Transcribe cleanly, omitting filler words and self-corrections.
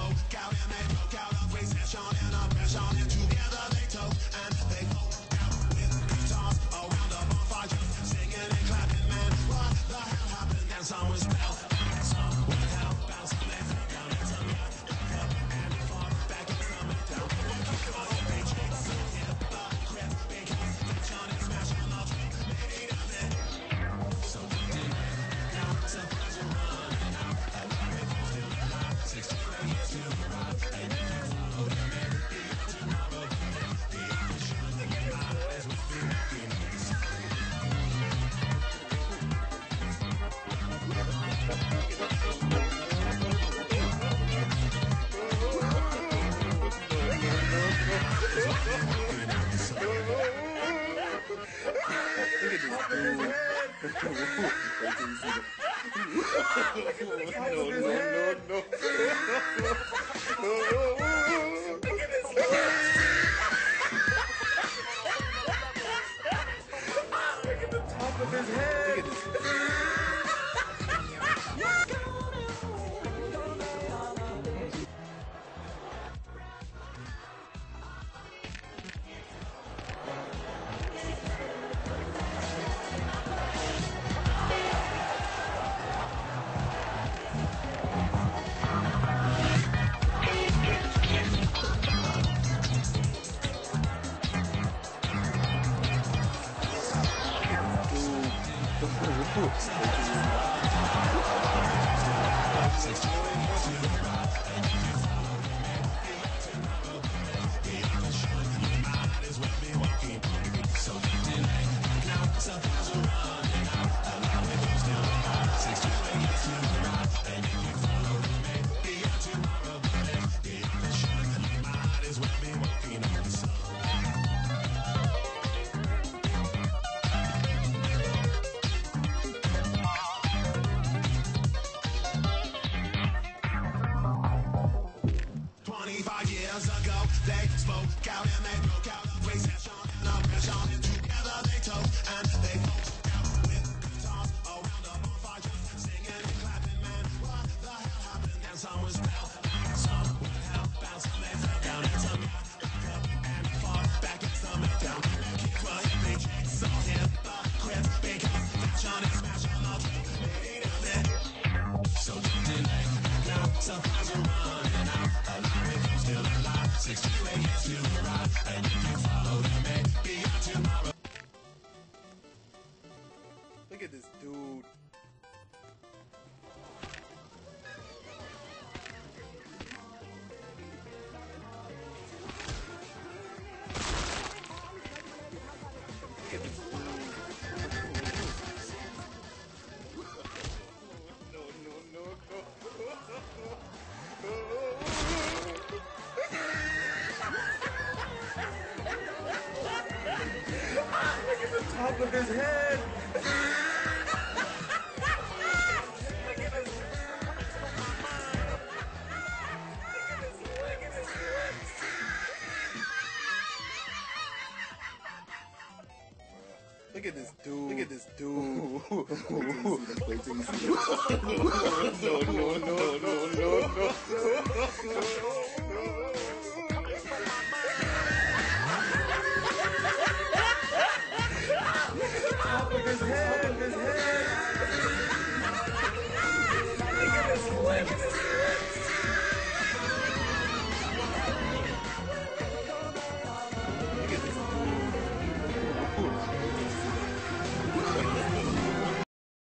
spoke out and they broke out of recession and oppression, and together they took and they broke out with guitars around a bonfire, just singing and clapping. Man, what the hell happened? And someone spelled, some would help bounce, some they fell down, and some got up and fought back and some went down. They chased some hypocrites because fiction is smashing the truth. They done it. So did now sometimes you're running out. I love it, you're still alive. 63 years to arrive, and if you follow the man, be your tomorrow. The ambition to get out as we feel walking on the sun. They spoke out and they broke out of recession and oppression, and together they took and they broke out with guitars around a bonfire, just singing and clapping. Man, what the hell happened? And some was spelled, some would help bounce, some they fell down, and some got up and fought back and some went down. Kids were they chased some hypocrites because fiction is smashing the truth. They done it. So did they now sometimes you're running out. Alive if you're still alive. 63 years to arrive, and if you follow the man, be your tomorrow. Look at this dude. Top of his head. Look at this dude. Look at this dude. Wait till you see it. No. Top of his head, his head. Look at his lips. Look at this.